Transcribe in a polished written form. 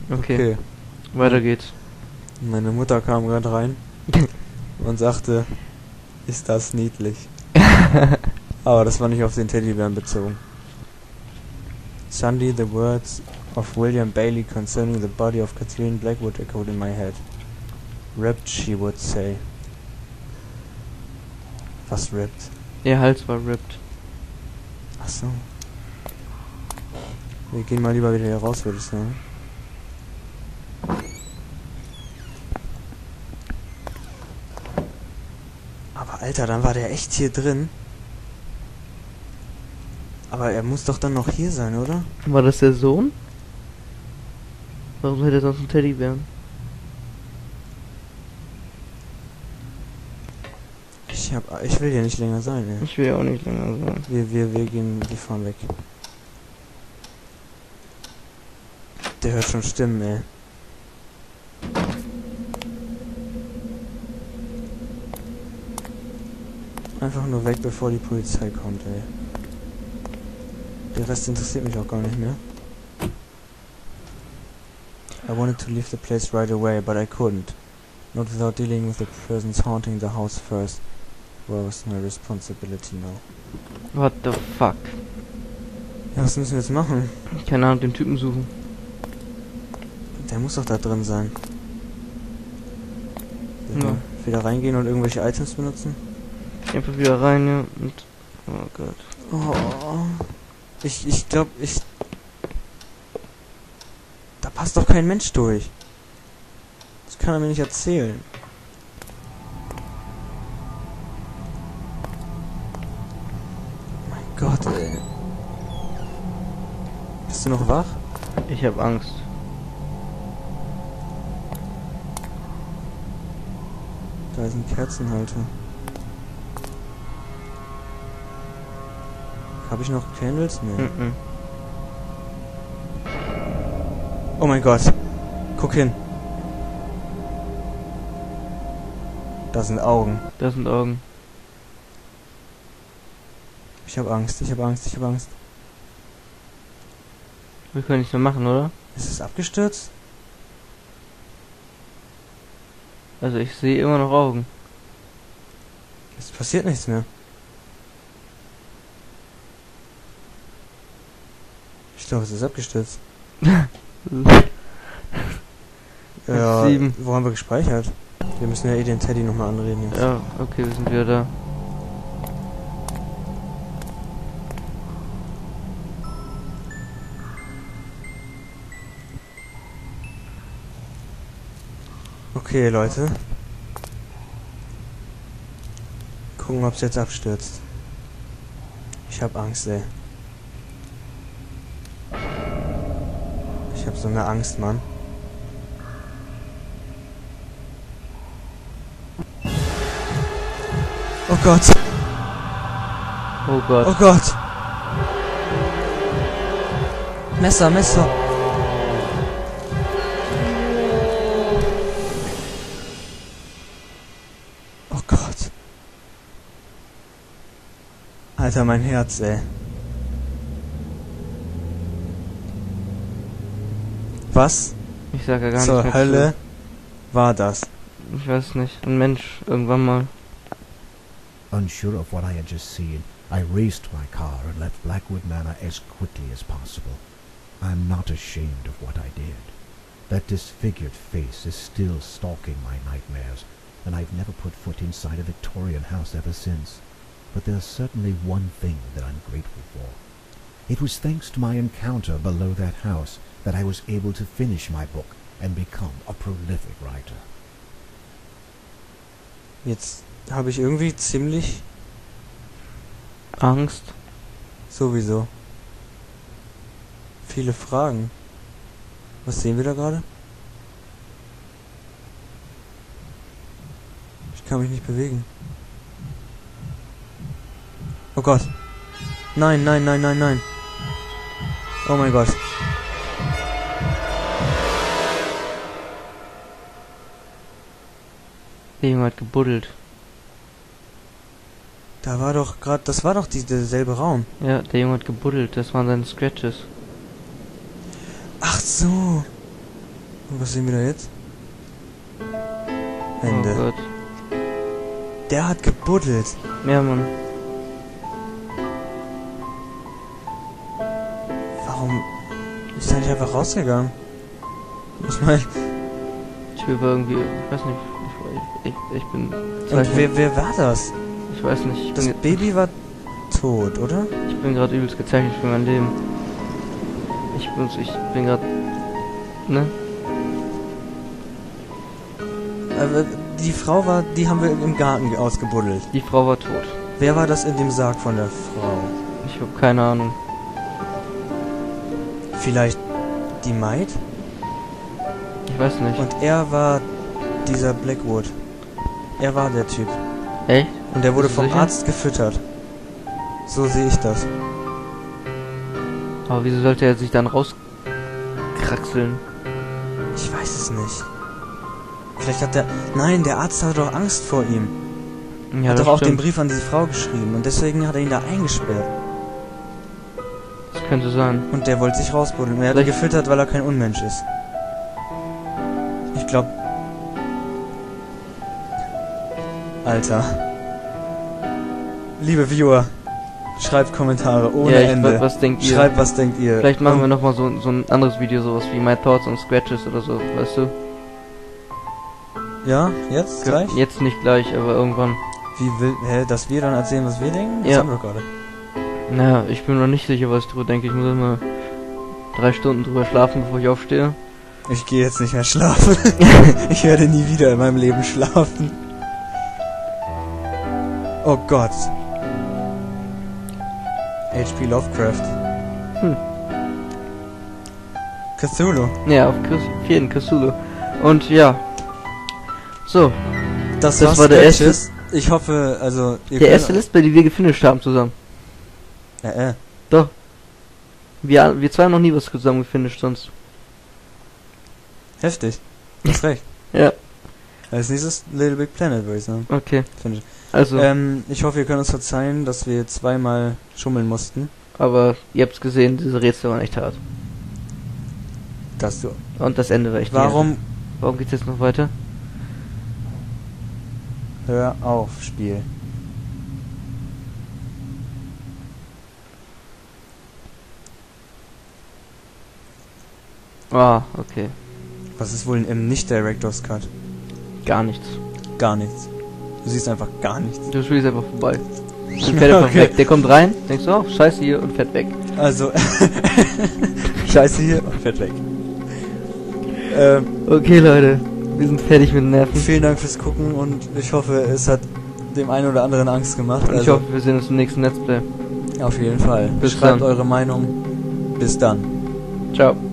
Okay. Weiter geht's. Meine Mutter kam gerade rein und sagte, ist das niedlich. Aber das war nicht auf den Teddybären bezogen. Sunday, the words of William Bailey concerning the body of Kathleen Blackwood echoed in my head. Ripped, she would say. Was ripped? Ihr Hals war ripped. Ach so. Wir gehen mal lieber wieder hier raus, würde ich sagen. Aber Alter, dann war der echt hier drin. Aber er muss doch dann noch hier sein, oder? War das der Sohn? Warum hätte er sonst einen Teddybären? Ich will hier nicht länger sein, ey. Ich will ja auch nicht länger sein. Wir fahren weg. Der hört schon Stimmen, ey. Einfach nur weg, bevor die Polizei kommt, ey. Der Rest interessiert mich auch gar nicht mehr. I wanted to leave the place right away, but I couldn't. Not without dealing with the persons haunting the house first. Well, was my responsibility now. What the fuck? Ja, was müssen wir jetzt machen? Keine Ahnung, den Typen suchen. Der muss doch da drin sein. Ja. Wieder reingehen und irgendwelche Items benutzen? Einfach wieder rein, ja, und... Oh Gott. Oh. Ich glaube, da passt doch kein Mensch durch. Das kann er mir nicht erzählen. Mein Gott, ey. Bist du noch wach? Ich hab Angst. Da ist ein Kerzenhalter. Habe ich noch Candles? Nee. Mhm. Oh mein Gott. Guck hin. Da sind Augen. Da sind Augen. Ich hab Angst, ich hab Angst, ich hab Angst. Wir können nichts mehr machen, oder? Ist es abgestürzt? Also ich sehe immer noch Augen. Es passiert nichts mehr. Ich glaube, es ist abgestürzt. Ja, 7. wo haben wir gespeichert? Wir müssen ja eh den Teddy nochmal anreden jetzt. Ja, okay, wir sind wieder da. Okay, Leute. Gucken, ob es jetzt abstürzt. Ich hab Angst, ey. Ich hab so eine Angst, Mann. Oh Gott. Oh Gott. Oh Gott. Messer, Messer. Oh Gott. Alter, mein Herz, ey. Was Ich sag ja gar zur nicht mehr Hölle war das? Ich weiß nicht. Ein Mensch, irgendwann mal. Unsure of what I had just seen, I raced my car and left Blackwood Manor as quickly as possible. I am not ashamed of what I did. That disfigured face is still stalking my nightmares, and I've never put foot inside a Victorian house ever since. But there's certainly one thing that I'm grateful for. It was thanks to my encounter below that house that I was able to finish my book and become a prolific writer. Jetzt habe ich irgendwie ziemlich Angst. sowieso viele Fragen. Was sehen wir da gerade? Ich kann mich nicht bewegen. Oh Gott. Nein, nein, nein, nein, nein. Oh mein Gott. Der Junge hat gebuddelt. Da war doch gerade, das war doch derselbe Raum. Ja, der Junge hat gebuddelt. Das waren seine Scratches. Ach so. Und was sehen wir da jetzt? Ende. Oh Gott. Der hat gebuddelt. Ja, Mann. Warum ist er nicht einfach rausgegangen? Ich meine... Ich will irgendwie, ich weiß nicht, ich bin... Und wer war das? Ich weiß nicht, Das Baby war tot, oder? ich bin gerade übelst gezeichnet für mein Leben. Ich bin gerade... Ne? Aber die Frau war, die haben wir im Garten ausgebuddelt. Die Frau war tot. Wer war das in dem Sarg von der Frau? Ich habe keine Ahnung. Vielleicht die Maid? Ich weiß nicht. Und er war dieser Blackwood. Er war der Typ. Echt? Und der wurde Bist du vom sicher? Arzt gefüttert. So sehe ich das. Aber wieso sollte er sich dann rauskraxeln? Ich weiß es nicht. Vielleicht hat der... Nein, der Arzt hatte doch Angst vor ihm. Ja, Hat das doch auch den stimmt. Brief an diese Frau geschrieben. Und deswegen hat er ihn da eingesperrt. Das könnte sein. Und der wollte sich rausbuddeln. Er hat ihn Vielleicht- gefüttert, weil er kein Unmensch ist. Ich glaube... Alter. Liebe Viewer, schreibt Kommentare ohne Ja, Ende. was denkt ihr? Schreibt, was denkt ihr. Vielleicht machen wir Und- nochmal so ein anderes Video, sowas wie My Thoughts on Scratches oder so, weißt du? Ja, jetzt gleich? Jetzt nicht gleich, aber irgendwann. Wie will... Hä, dass wir dann erzählen, was wir denken? Das Ja. haben wir doch gerade. Naja, ich bin noch nicht sicher, was ich drüber denke. Ich muss immer 3 Stunden drüber schlafen, bevor ich aufstehe. Ich gehe jetzt nicht mehr schlafen. Ich werde nie wieder in meinem Leben schlafen. Oh Gott. H.P. Lovecraft. Cthulhu. Ja, auf jeden Cthulhu. Und ja. So, Das Das war war der Sketches. Ich hoffe, also... ihr der könnt- erste Listplay, die wir gefinisht haben zusammen. Doch. Wir zwei haben noch nie was zusammen gefinisht sonst. Heftig. Du hast recht. Ja, Als nächstes Little Big Planet, würde ich sagen. okay. Finde ich. Also, Ich hoffe, ihr könnt uns verzeihen, dass wir zweimal schummeln mussten. aber ihr habt's gesehen, diese Rätsel waren echt hart. Dass du... Und das Ende war echt Warum... nervig. Warum geht's jetzt noch weiter? Hör auf, Spiel. Ah, okay. Was ist wohl ein Nicht-Director's Cut? Gar nichts. Gar nichts. Du siehst einfach gar nichts. Du spielst einfach vorbei. Und fährt einfach Okay. weg. Der kommt rein, denkst du, oh, scheiße hier und fährt weg. Also... Scheiße hier und fährt weg. Okay, Leute. Wir sind fertig mit den Nerven. Vielen Dank fürs Gucken und ich hoffe, es hat dem einen oder anderen Angst gemacht. Und ich Also, hoffe, wir sehen uns im nächsten Let's Play. auf jeden Fall. Bis Schreibt dann. eure Meinung. Bis dann. Ciao.